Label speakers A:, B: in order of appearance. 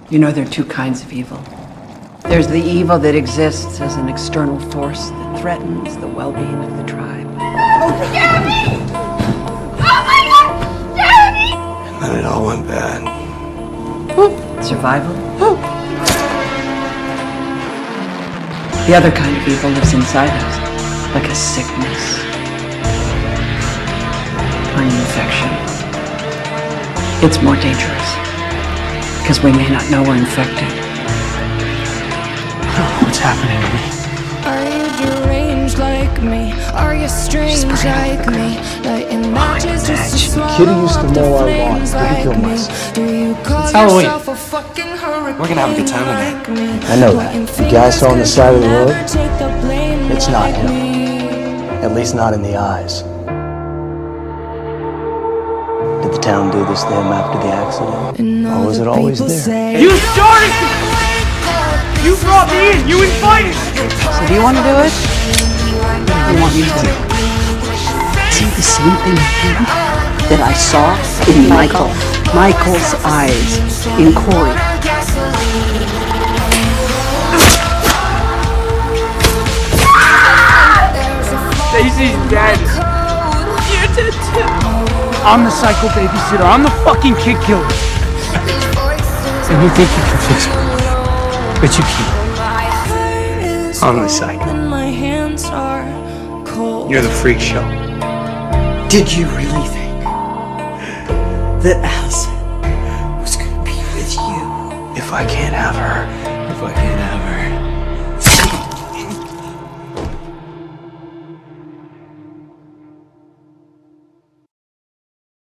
A: You know, there are two kinds of evil. There's the evil that exists as an external force that threatens the well-being of the tribe.
B: Jeremy! Oh my God! Jeremy!
C: And then it all went bad.
A: Survival. The other kind of evil lives inside us, like a sickness, an infection. It's more dangerous, because we may not know we're infected.
D: What's happening to me?
E: Are you deranged like me? Are you strange like me? Lighting matches just to swallow
D: Kitty used to
E: up the
D: mow our lawn.
E: flames
D: Didn't
E: like
D: kill
E: me.
D: myself.
E: Do you call
D: Halloween.
E: yourself a fucking hurricane?
C: We're gonna have a good time tonight.
E: like me?
D: I know that. The guy I saw on the side of the road, it's not
E: like
D: him.
E: me.
D: At least not in the eyes. Did the town do this to him after the accident?
E: And
D: Or was it
E: other
D: always
E: people
D: there?
E: say-
F: You started it! You brought me in! You invited me!
A: So do you want to do it? Or do you want me to? See the same thing in him that I saw in Michael. Michael's eyes in Corey.
F: Stacy's dead.
B: You did too.
F: I'm the psycho babysitter. I'm the fucking kid killer. And you think you can fix me? But you can't.
C: I'm the psycho.
E: And my hands are cold.
C: You're the freak show.
G: Did you really think that Allison was gonna be with you?
C: If I can't have her, if I can't have her,